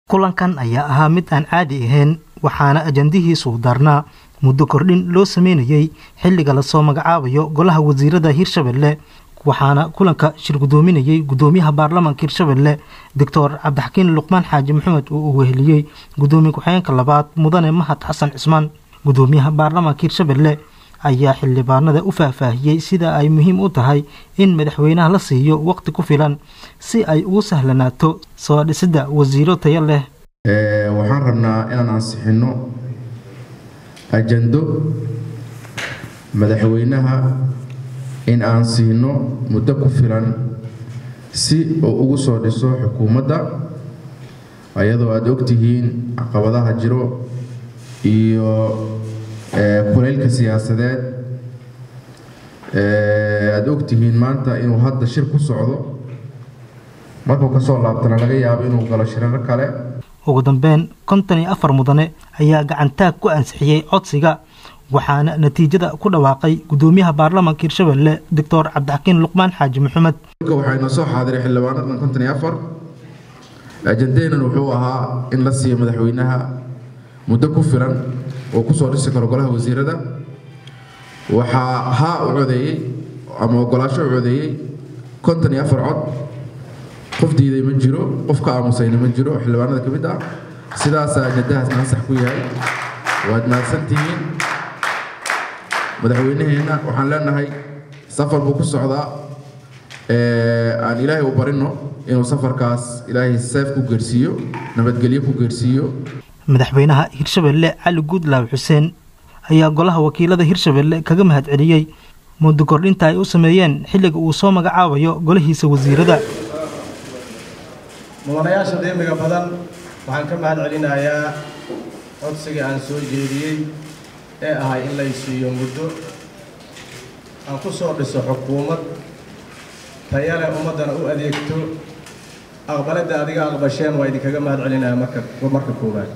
kulankan ayaa ahaa mid aan caadi ahayn waxaana ajandihiisu darnaa muddo kordhin loo sameynayay xilliga la soo magacaabayo golaha wasiirada Hirshabelle waxaana kulanka shir gudoominayay gudoomiyaha baarlamaanka Hirshabelle Dr. Cabdixakiin Luqmaan Xaaji Maxamed oo weheliyay gudoomiye ku-xigeenka labaad mudane Mahad Xasan Cismaan gudoomiyaha baarlamaanka Hirshabelle ayaa xildhibaanada u faahfaahiyay sida ay muhiim u tahay in madaxweynaha la siiyo waqti ku filan si ay ugu sahlanaato soo dhisidda wasiiro tayo leh waxaan rabnaa inaan ansixino ajando madaxweynaha in aan siino muddo ku filan si uu ugu soo dhiso xukuumadda ayadoo aad ogtihiin caqabadaha jiro iyo kulaylka siyaasadeed aad ogtihiin maanta inuu hadda shir ku socdo markuu ka soo laabtana laga yaabo inuu galo shirar kale ugu dambeyn 54 mudane ayaa gacantaag ku ansixiyay codsiga waxaana natiijada ku dhawaaqay gudoomiyaha baarlamaanka Hirshabelle Dr. Cabdixakiin Luqmaan Xaaji Maxamed waxayna soo xaadiray xildhibaanada 54 ajandeena wuxuu ahaa in la siiyo madaxweynaha muddo ku filan oo ku soo dhisi karo golaha wasiirada waxa u codeeyay ama ogolaasho u codeeyay 54 cod qof diiday ma jiro qof ka aamusayna ma jiro xildhibaanada kamid ah sidaas ajandahaas ansax ku yahay waad mahadsantihiin madaxweynaheena waxaan leenahay safar buu ku socdaa aan ilaahay u barino inuu safarkaas ilaahay saaf ku geersiyo nabadgelyo ku geersiyo madaxweynaha Hirshabelle Cali Guudlaaw Xuseen ayaa golaha wakiilada Hirshabelle kaga mahad celiyay muddo kordhinta ay u sameeyeen xilliga uu soo magacaabayo golahiisa wasiirada mudanayaasha qiimiga badan waxaan ka mahad celinayaa codsiga aan soo jeediyay ee ahay in la siiyo muddo aan ku soo dhiso xukuumad tayo leh ummadana u adeegto aqbalada adiga aqbasheen waa idinkaga mahad celinayaa marka koowaad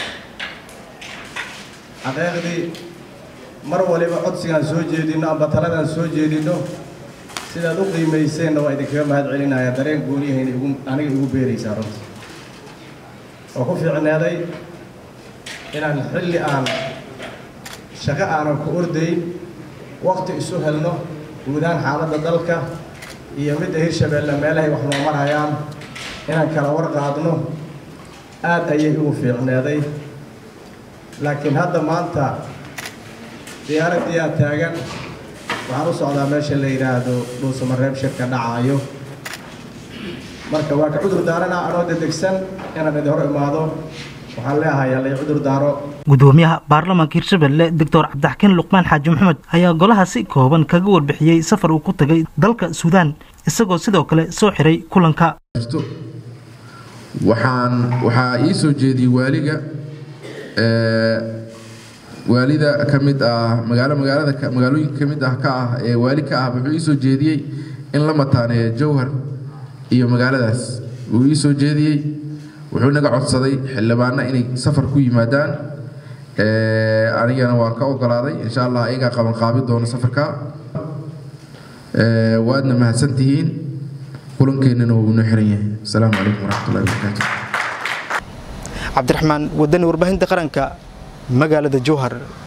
xaqeeqdii mar waliba codsigaan soo jeedino amba taladan soo jeedino sidaad u qiimayseen waa idinkaga mahad celinayaa dareen gooniyahay aniga igu beeraysaa runtii oo ku fiicnaaday inaan xilli aan shaqo aanan ku ordayn waqti isu helno guudaan xaaladda dalka iyo midda Hirshabelle meelahay wax noo marayaan inaan kala warqaadno aad ayay ugu fiicnaaday laakiin hadda maanta diyaaradii aan taagan waxaan u socdaa meesha la yiraahdo Dhuusamareeb shirka dhacayo marka waa ka cudur daarana anoo dedegsan inaan idin hor imaado waxaan leeyahay la cudur daaro gudoomiyaha baarlamaanka Hirshabelle Dr. Cabdixakiin Luqmaan Xaaji Maxamed ayaa golaha si kooban kaga warbixiyay safar uu ku tagay dalka Suudaan isagoo sidoo kale soo xiray kulanka waxaa ii soo jeediyay waaliga waalida kamid ah magaalooyinka kamid ah ka ah ee waali ka ah wuxuu ii soo jeediyay in la mataaneeyo Jowhar iyo magaaladaas uu ii soo jeediyay wuxuu naga codsaday xildhibaano inay safar ku yimaadaan anigana waan ka ogolaaday insha Allah ayaga qaban qaabi doono safarka waadna mahadsantihiin kulankeennana wuu noo xiran yahay assalaamu calaykum waraxmatullaahi wabarakaatuh Cabdiraxmaan wadani warbaahinta qaranka magaalada Jowhar